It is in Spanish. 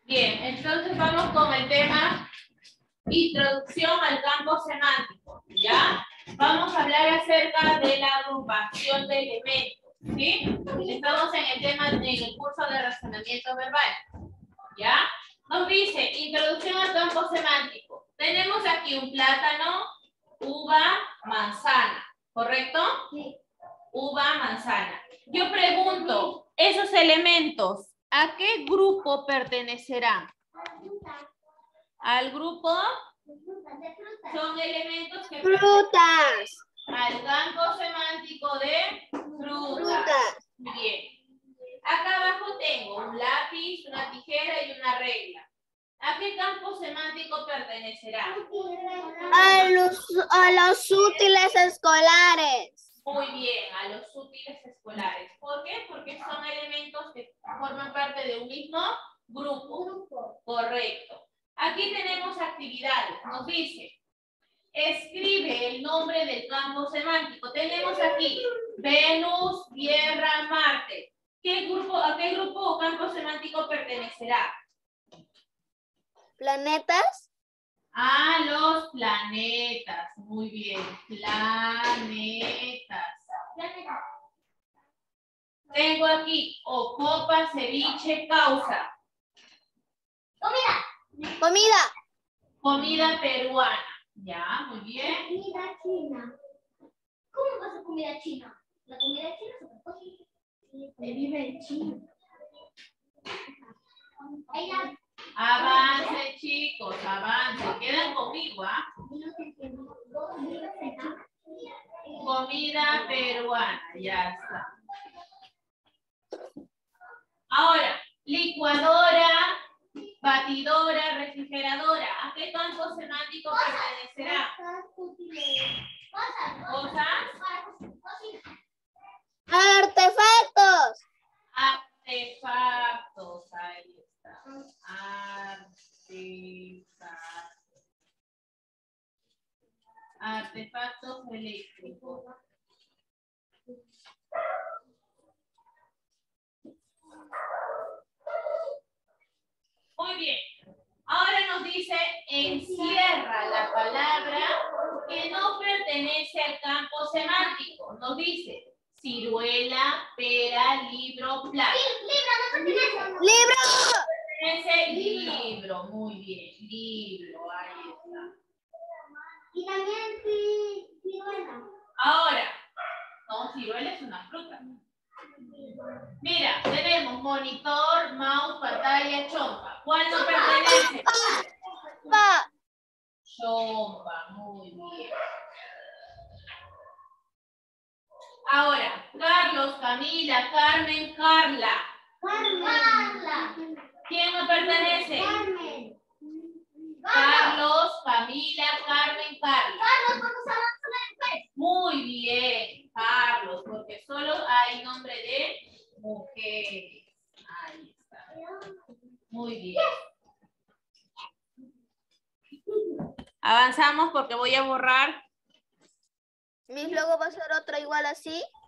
Bien, entonces vamos con el tema introducción al campo semántico, ¿ya? Vamos a hablar acerca de la agrupación de elementos, ¿sí? Estamos en el tema, en el curso de razonamiento verbal, ¿ya? Nos dice, introducción al campo semántico. Tenemos aquí un plátano, uva, manzana, ¿correcto? Sí. Uva, manzana. Yo pregunto, esos elementos, ¿a qué grupo pertenecerán? Al grupo son elementos que Frutas. al campo semántico de frutas. Bien. Acá abajo tengo un lápiz, una tijera y una regla. ¿A qué campo semántico pertenecerá? A los útiles escolares. Muy bien, a los útiles escolares. ¿Por qué? Porque son elementos que forman parte de un mismo grupo. Correcto. Aquí tenemos actividades. Nos dice, escribe el nombre del campo semántico. Tenemos aquí Venus, Tierra, Marte. ¿A qué grupo o campo semántico pertenecerá? ¿Planetas? A los planetas. Muy bien. Planetas. Tengo aquí ocopa, ceviche, causa. Comida. Comida peruana. Ya, muy bien. Comida china. ¿Cómo va a ser comida china? La comida china es otra cosa. Se vive en China. Ella. Avance, chicos, avance. Quedan conmigo, ¿ah? Comida peruana, ya está. Ahora, licuadora, batidora, refrigeradora. ¿A qué campo semántico pertenecerá? ¿Cosas? Artefactos. Artefactos, ahí está. Artefactos eléctricos. Muy bien. Ahora nos dice, encierra la palabra que no pertenece al campo semántico. Nos dice, ciruela, pera, libro, plato. Libro. Pertenece libro. Muy bien, libro. Ahí está. Y también ciruela. Ahora, no, ciruela es una fruta. Mira, tenemos monitor, mouse, pantalla, chompa. ¿Cuál no pertenece? Chompa, muy bien. Ahora, Carlos, Camila, Carmen, Carla. Carla. ¿Quién no pertenece? Carmen. Carlos, Camila, Carmen, Carla. Carlos, vamos a hablar. Muy bien, Carlos, porque solo hay nombre de mujeres. Ahí está. Muy bien. Avanzamos porque voy a borrar. Mis luego va a ser otra igual así.